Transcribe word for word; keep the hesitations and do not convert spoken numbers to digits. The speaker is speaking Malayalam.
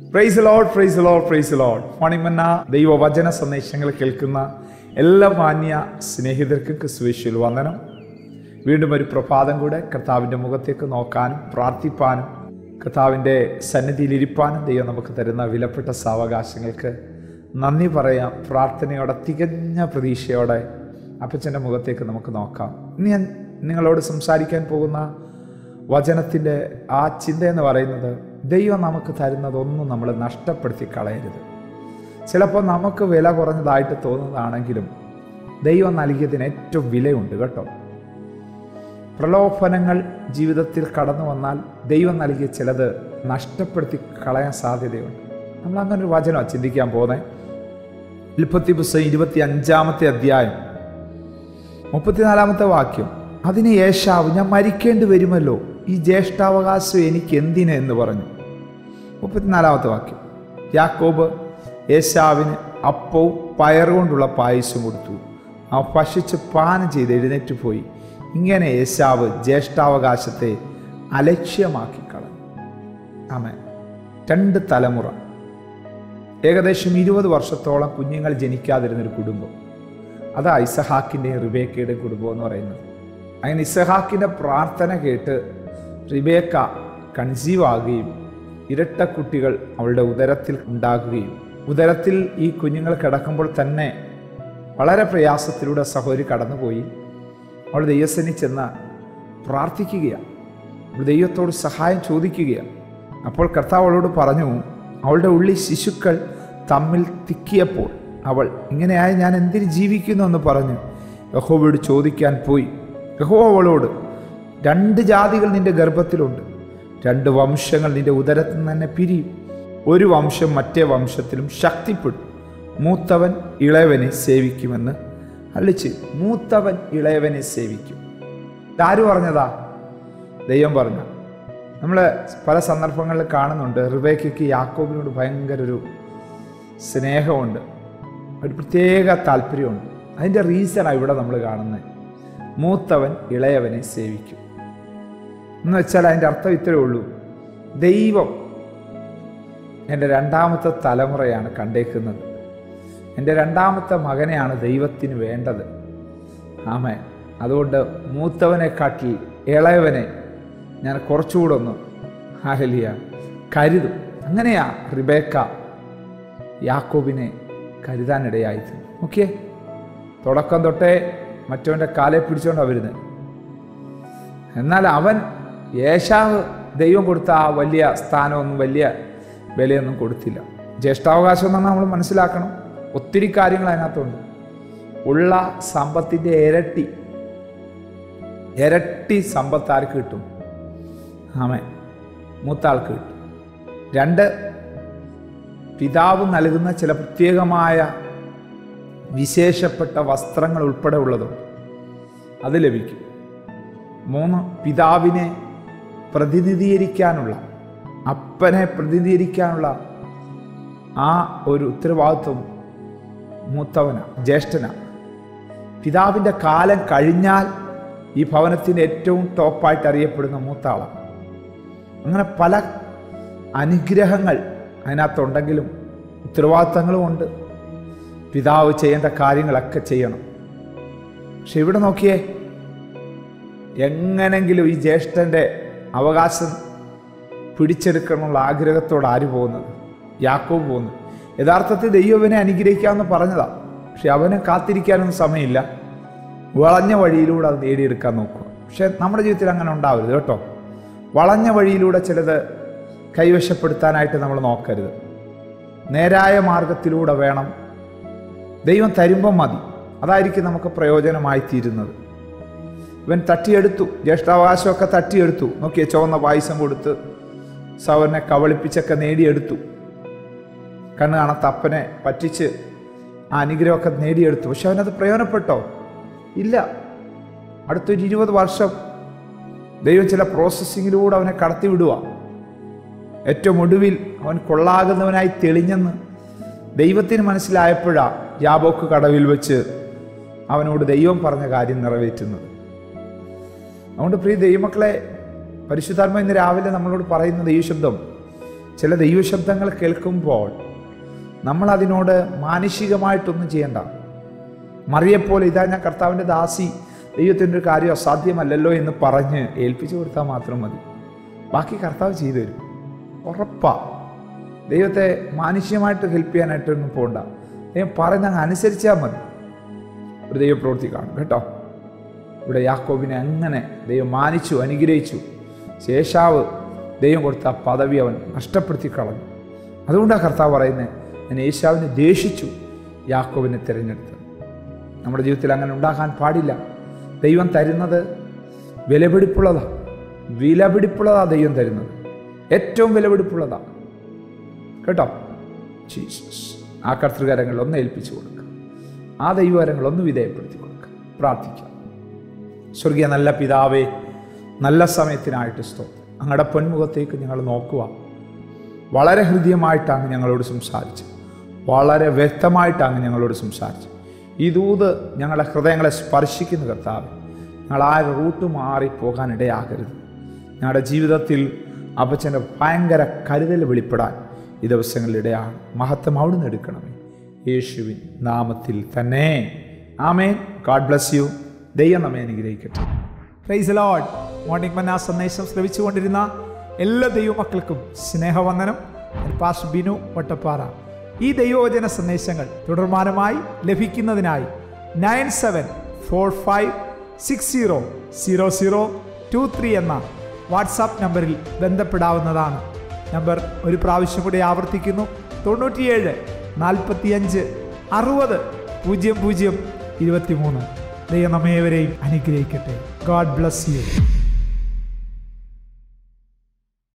Price lord, praise lord, praise lord. മണിമന്ന ദൈവവചന സന്ദേശങ്ങൾ കേൾക്കുന്ന എല്ലാ മാന്യ സ്നേഹിതർക്കും ക്രിസ്തുയേശുവിൽ വന്ദനം. വീണ്ടും ഒരു പ്രഭാതം കൂടെ കർത്താവിൻ്റെ മുഖത്തേക്ക് നോക്കാനും പ്രാർത്ഥിപ്പാനും കർത്താവിൻ്റെ സന്നിധിയിലിരിപ്പാനും ദൈവം നമുക്ക് തരുന്ന വിലപ്പെട്ട സാവകാശങ്ങൾക്ക് നന്ദി പറയാം. പ്രാർത്ഥനയോടെ തികഞ്ഞ പ്രതീക്ഷയോടെ അപ്പച്ചൻ്റെ മുഖത്തേക്ക് നമുക്ക് നോക്കാം. ഇന്ന് ഞാൻ നിങ്ങളോട് സംസാരിക്കാൻ പോകുന്ന വചനത്തിൻ്റെ ആ ചിന്ത എന്ന് പറയുന്നത്, ദൈവം നമുക്ക് തരുന്നതൊന്നും നമ്മൾ നഷ്ടപ്പെടുത്തി കളയരുത്. ചിലപ്പോൾ നമുക്ക് വില കുറഞ്ഞതായിട്ട് തോന്നുന്നതാണെങ്കിലും ദൈവം നൽകിയതിന് ഏറ്റവും വിലയുണ്ട് കേട്ടോ. പ്രലോഭനങ്ങൾ ജീവിതത്തിൽ കടന്നു വന്നാൽ ദൈവം നൽകിയ ചിലത് നഷ്ടപ്പെടുത്തി കളയാൻ സാധ്യതയുണ്ട്. നമ്മൾ അങ്ങനെ ഒരു വചനമാണ് ചിന്തിക്കാൻ പോകുന്നത്. ഉൽപ്പത്തി പുസ്തകം ഇരുപത്തി അഞ്ചാമത്തെ അധ്യായം മുപ്പത്തിനാലാമത്തെ വാക്യം. അതിന് ഏശാവ്, ഞാൻ മരിക്കേണ്ടി വരുമല്ലോ, ഈ ജ്യേഷ്ഠാവകാശം എനിക്ക് എന്തിന് എന്ന് പറഞ്ഞു. മുപ്പത്തിനാലാമത്തെ വാക്യം. യാക്കോബ് ഏശാവിന് അപ്പവും പയറുകൊണ്ടുള്ള പായസം കൊടുത്തു. അവ ഭക്ഷിച്ച് പാനം ചെയ്ത് എഴുന്നേറ്റ് പോയി. ഇങ്ങനെ ഏശാവ് ജ്യേഷ്ഠാവകാശത്തെ അലക്ഷ്യമാക്കി കളഞ്ഞു. ആമേൻ. രണ്ട് തലമുറ, ഏകദേശം ഇരുപത് വർഷത്തോളം കുഞ്ഞുങ്ങൾ ജനിക്കാതിരുന്നൊരു കുടുംബം. അതാ ഇസഹാക്കിൻ്റെയും റിബേക്കയുടെയും കുടുംബം എന്ന് പറയുന്നത്. അങ്ങനെ ഇസഹാക്കിൻ്റെ പ്രാർത്ഥന കേട്ട് റിബേക്ക കൺസീവ് ആകുകയും ഇരട്ട കുട്ടികൾ അവളുടെ ഉദരത്തിൽ ഉണ്ടാകുകയും, ഉദരത്തിൽ ഈ കുഞ്ഞുങ്ങൾ കിടക്കുമ്പോൾ തന്നെ വളരെ പ്രയാസത്തിലൂടെ സഹോദരി കടന്നുപോയി. അവൾ ദൈവസന്നിധി ചെന്ന് പ്രാർത്ഥിക്കുകയാണ്, അവൾ ദൈവത്തോട് സഹായം ചോദിക്കുകയാണ്. അപ്പോൾ കർത്താവ് അവളോട് പറഞ്ഞു, അവളുടെ ഉള്ളിൽ ശിശുക്കൾ തമ്മിൽ തിക്കിയപ്പോൾ അവൾ, ഇങ്ങനെയായി ഞാൻ എന്തിന് ജീവിക്കുന്നു എന്ന് പറഞ്ഞ് യഹോവയോട് ചോദിക്കാൻ പോയി. യഹോവ അവളോട്, രണ്ട് ജാതികൾ നിന്റെ ഗർഭത്തിലുണ്ട്, രണ്ട് വംശങ്ങൾ നിന്റെ ഉദരത്തിൽ നിന്ന് തന്നെ പിരിയും, ഒരു വംശം മറ്റേ വംശത്തിലും ശക്തിപ്പെടും, മൂത്തവൻ ഇളയവനെ സേവിക്കുമെന്ന് അല്ലിച്ച്. മൂത്തവൻ ഇളയവനെ സേവിക്കും. ഇതാര് പറഞ്ഞതാ? ദൈവം പറഞ്ഞ. നമ്മൾ പല സന്ദർഭങ്ങളിൽ കാണുന്നുണ്ട്, റിബേക്കയ്ക്ക് യാക്കോബിനോട് ഭയങ്കര ഒരു സ്നേഹമുണ്ട്, ഒരു പ്രത്യേക താല്പര്യമുണ്ട്. അതിൻ്റെ റീസണാണ് ഇവിടെ നമ്മൾ കാണുന്നത്. മൂത്തവൻ ഇളയവനെ സേവിക്കും എന്ന് വെച്ചാൽ അതിൻ്റെ അർത്ഥം ഇത്രയേ ഉള്ളൂ, ദൈവം എൻ്റെ രണ്ടാമത്തെ തലമുറയാണ് കണ്ടേക്കുന്നത്, എൻ്റെ രണ്ടാമത്തെ മകനെയാണ് ദൈവത്തിന് വേണ്ടത്. ആമേൻ. അതുകൊണ്ട് മൂത്തവനെക്കാട്ടിൽ ഇളയവനെ ഞാൻ കുറച്ചുകൂടെ ഒന്ന് ഹല്ലേലൂയ കരുതും. അങ്ങനെയാ റിബേക്ക യാക്കോബിനെ കരുതാനിടയായത്. ഓക്കെ, തുടക്കം തൊട്ടേ മറ്റവൻ്റെ കാലെ പിടിച്ചുകൊണ്ടാണ് വരുന്നത്. എന്നാൽ അവൻ ഏശാവ് ദൈവം കൊടുത്ത ആ വലിയ സ്ഥാനമൊന്നും വലിയ വിലയൊന്നും കൊടുത്തില്ല. ജ്യേഷ്ഠാവകാശം എന്നാണ് നമ്മൾ മനസ്സിലാക്കണം. ഒത്തിരി കാര്യങ്ങൾ അതിനകത്തുണ്ട്. ഉള്ള സമ്പത്തിൻ്റെ ഇരട്ടി ഇരട്ടി സമ്പത്ത് ആർക്ക് കിട്ടും? ആമേൻ, മൂത്താൾക്ക് കിട്ടും. രണ്ട്, പിതാവ് നൽകുന്ന ചില പ്രത്യേകമായ വിശേഷപ്പെട്ട വസ്ത്രങ്ങൾ ഉൾപ്പെടെ ഉള്ളതുണ്ട്, അത് ലഭിക്കും. മൂന്ന്, പിതാവിനെ പ്രതിനിധീകരിക്കാനുള്ള, അപ്പനെ പ്രതിനിധീകരിക്കാനുള്ള ആ ഒരു ഉത്തരവാദിത്വം മൂത്തവന, ജ്യേഷ്ഠന. പിതാവിൻ്റെ കാലം കഴിഞ്ഞാൽ ഈ ഭവനത്തിൻ്റെ ഏറ്റവും ടോപ്പായിട്ട് അറിയപ്പെടുന്ന മൂത്താളാണ്. അങ്ങനെ പല അനുഗ്രഹങ്ങൾ അതിനകത്തുണ്ടെങ്കിലും ഉത്തരവാദിത്തങ്ങളും ഉണ്ട്. പിതാവ് ചെയ്യേണ്ട കാര്യങ്ങളൊക്കെ ചെയ്യണം. പക്ഷെ ഇവിടെ നോക്കിയേ, എങ്ങനെങ്കിലും ഈ ജ്യേഷ്ഠൻ്റെ അവകാശം പിടിച്ചെടുക്കണമെന്നുള്ള ആഗ്രഹത്തോടെ ആര് പോകുന്നത്? യാക്കോബ് പോകുന്നത്. യഥാർത്ഥത്തിൽ ദൈവവനെ അനുഗ്രഹിക്കാമെന്ന് പറഞ്ഞതാണ്, പക്ഷെ അവന് കാത്തിരിക്കാനൊന്നും സമയമില്ല. വളഞ്ഞ വഴിയിലൂടെ അത് നേടിയെടുക്കാൻ നോക്കുക. പക്ഷെ നമ്മുടെ ജീവിതത്തിൽ അങ്ങനെ ഉണ്ടാവരുത് കേട്ടോ. വളഞ്ഞ വഴിയിലൂടെ ചിലത് കൈവശപ്പെടുത്താനായിട്ട് നമ്മൾ നോക്കരുത്. നേരായ മാർഗത്തിലൂടെ വേണം. ദൈവം തരുമ്പം മതി, അതായിരിക്കും നമുക്ക് പ്രയോജനമായി തീരുന്നത്. ഇവൻ തട്ടിയെടുത്തു, ജ്യേഷ്ഠാവകാശമൊക്കെ തട്ടിയെടുത്തു. നോക്കിയ ചുവന്ന പായസം കൊടുത്ത് സൗരനെ കവളിപ്പിച്ചൊക്കെ നേടിയെടുത്തു. കണ്ണ് കാണാത്ത അപ്പനെ പറ്റിച്ച് ആ അനുഗ്രഹമൊക്കെ നേടിയെടുത്തു. പക്ഷെ അവനത് പ്രയോജനപ്പെട്ടോ? ഇല്ല. അടുത്തൊരു ഇരുപത് വർഷം ദൈവം ചില പ്രോസസ്സിങ്ങിലൂടെ അവനെ കടത്തി വിടുക. ഏറ്റവും ഒടുവിൽ അവൻ കൊള്ളാകുന്നവനായി തെളിഞ്ഞെന്ന് ദൈവത്തിന് മനസ്സിലായപ്പോഴാണ് യാബോക്ക് കടവിൽ വെച്ച് അവനോട് ദൈവം പറഞ്ഞ കാര്യം നിറവേറ്റുന്നത്. അതുകൊണ്ട് പ്രിയ ദൈവമക്കളെ, പരിശുദ്ധാത്മാവ് ഇന്ന് രാവിലെ നമ്മളോട് പറയുന്ന ദൈവശബ്ദം, ചില ദൈവശബ്ദങ്ങൾ കേൾക്കുമ്പോൾ നമ്മൾ അതിനോട് മാനുഷികമായിട്ടൊന്നും ചെയ്യണ്ട. മറിയെപ്പോലെ ഇതാ ഞാൻ കർത്താവിൻ്റെ ദാസി, ദൈവത്തിൻ്റെ ഒരു കാര്യം അസാധ്യമല്ലല്ലോ എന്ന് പറഞ്ഞ് ഏൽപ്പിച്ചു കൊടുത്താൽ മാത്രം മതി. ബാക്കി കർത്താവ് ചെയ്തു തരും, ഉറപ്പാ. ദൈവത്തെ മാനുഷികമായിട്ട് ഹെൽപ്പ് ചെയ്യാനായിട്ടൊന്നും പോകണ്ട. ദൈവം പറയുന്ന അങ്ങ് അനുസരിച്ചാൽ മതി, ഒരു ദൈവപ്രവൃത്തി കാണും കേട്ടോ. ഇവിടെ യാക്കോബിനെ അങ്ങനെ ദൈവം മാനിച്ചു, അനുഗ്രഹിച്ചു. ശേഷാവ് ദൈവം കൊടുത്ത പദവി അവൻ നഷ്ടപ്പെടുത്തി കളഞ്ഞു. അതുകൊണ്ടാണ് കർത്താവ് പറയുന്നത്, ഞാൻ ഏശാവിനെ ദേഷിച്ചു, യാക്കോബിനെ തിരഞ്ഞെടുത്തു. നമ്മുടെ ജീവിതത്തിൽ അങ്ങനെ ഉണ്ടാകാൻ പാടില്ല. ദൈവം തരുന്നത് വിലപിടിപ്പുള്ളതാണ്, വിലപിടിപ്പുള്ളതാണ് ദൈവം തരുന്നത്, ഏറ്റവും വിലപിടിപ്പുള്ളതാണ് കേട്ടോ. ജീസസ് ആ കർത്തൃകരങ്ങൾ ഒന്ന് ഏൽപ്പിച്ചു കൊടുക്കുക, ആ ദൈവകരങ്ങൾ ഒന്ന് വിധേയപ്പെടുത്തി കൊടുക്കുക. പ്രാർത്ഥിക്കാം. സ്വർഗീയ നല്ല പിതാവേ, നല്ല സമയത്തിനായിട്ട് സ്തോത്രം. അങ്ങയുടെ പൊന്മുഖത്തേക്ക് ഞങ്ങൾ നോക്കുക. വളരെ ഹൃദ്യമായിട്ടാണ് ഞങ്ങളോട് സംസാരിച്ചു, വളരെ വ്യക്തമായിട്ടാണ് ഞങ്ങളോട് സംസാരിച്ചു. ഈ ദൂത് ഞങ്ങളുടെ ഹൃദയങ്ങളെ സ്പർശിക്കുന്ന കർത്താവ്, ഞങ്ങൾ ആ റൂട്ട് മാറിപ്പോകാൻ ഇടയാകരുത്. ഞങ്ങളുടെ ജീവിതത്തിൽ അപ്പച്ചൻ്റെ ഭയങ്കര കരുതൽ വെളിപ്പെടാൻ ഈ ദിവസങ്ങളിൽ ഇടയാണ്. മഹത്വം അവിടുന്ന് എടുക്കണമേ, യേശുവിൻ നാമത്തിൽ തന്നെ. ആമേൻ. God bless you. ദൈവം നമ്മെ അനുഗ്രഹിക്കട്ടെ. Praise the Lord. മോർണിംഗ് മന്ന സന്ദേശം ശ്രവിച്ചുകൊണ്ടിരുന്ന എല്ലാ ദൈവമക്കൾക്കും സ്നേഹവന്ദനം. പാസ്റ്റർ ബിനു വട്ടപ്പാറ. ഈ ദൈവവചന സന്ദേശങ്ങൾ തുടർമാനമായി ലഭിക്കുന്നതിനായി nine seven four five six zero zero zero two three എന്ന വാട്സാപ്പ് നമ്പറിൽ ബന്ധപ്പെടാവുന്നതാണ്. നമ്പർ ഒരു പ്രാവശ്യം കൂടി ആവർത്തിക്കുന്നു: തൊണ്ണൂറ്റിയേഴ് നാൽപ്പത്തിയഞ്ച് അറുപത് പൂജ്യം പൂജ്യം ഇരുപത്തി മൂന്ന്. ദൈവം നമ്മേവരെയും അനുഗ്രഹിക്കട്ടെ. God bless U.